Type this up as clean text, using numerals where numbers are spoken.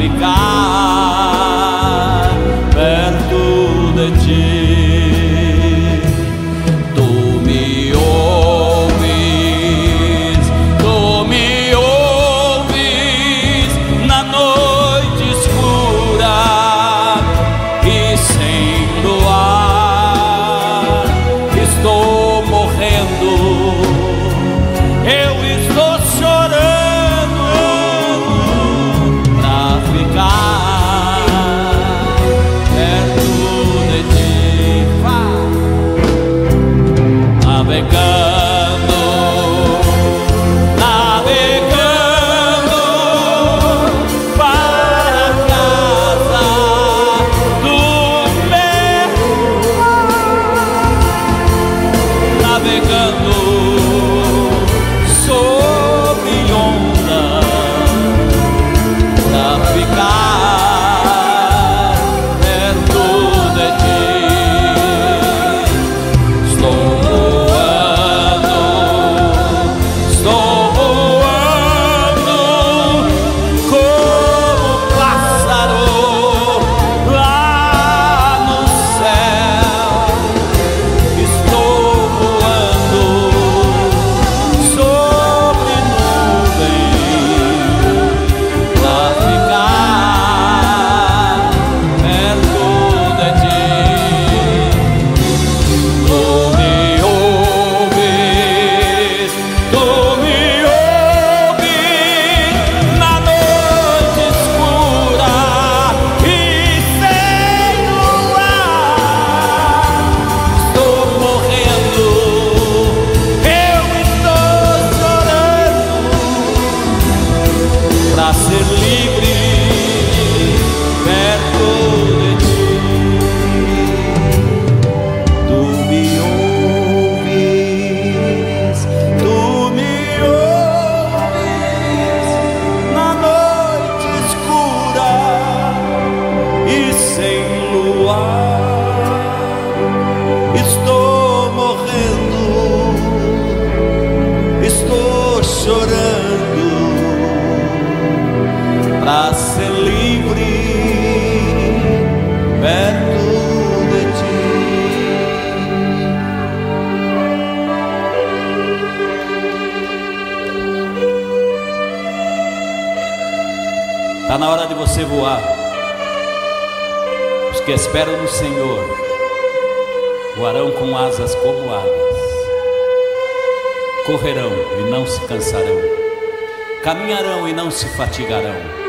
ficar perto de ti. Tu me ouves na noite escura e sem luar. Estou morrendo, eu estou chorando pra ficar perto de ti. Navegando, navegando para a casa do meu, navegando sobre ondas pra ficar perto de ti. Estou voando como pássaro lá no céu. Estou voando sobre nuvens pra ficar perto de ti. Tu me ouves na noite escura e sem luar. Estou morrendo, eu estou chorando pra ser livre perto de ti. Tu me ouves na noite escura e sem luar. Estou morrendo, estou chorando pra ser livre perto de ti. Tá na hora de você voar. Os que esperam no Senhor voarão com asas como águias, correrão e não se cansarão, caminharão e não se fatigarão.